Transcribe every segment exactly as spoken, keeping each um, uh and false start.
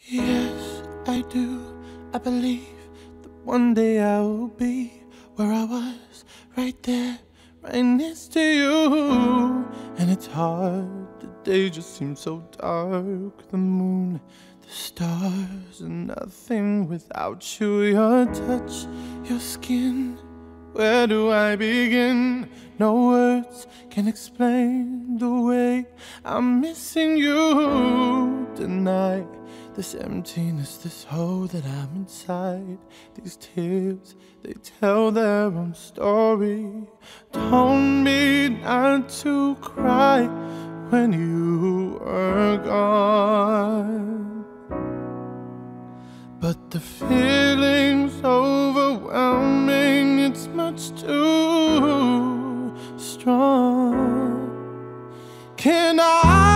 Yes, I do. I believe that one day I will be where I was, right there, right next to you. And it's hard, the day just seems so dark. The moon, the stars, and nothing without you. Your touch, your skin, where do I begin? No words can explain the way I'm missing you tonight. This emptiness, this hole that I'm inside. These tears, they tell their own story. Told me not to cry when you were gone, but the feeling's overwhelming. It's much too strong. Can I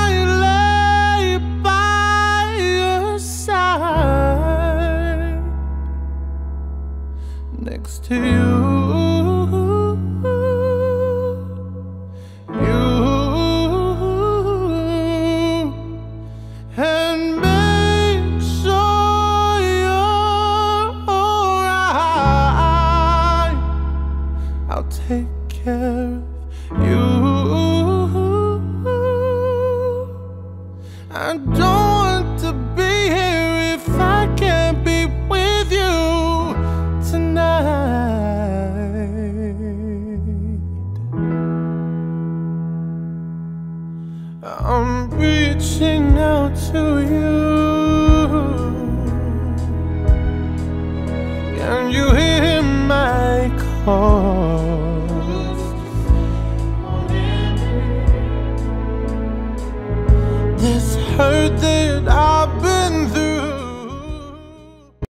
next to you, you, and make sure you're alright. I'll take care of you. I don't want to be here if I can't be with you tonight. I'm reaching out to you. Can you hear my call? This hurt that I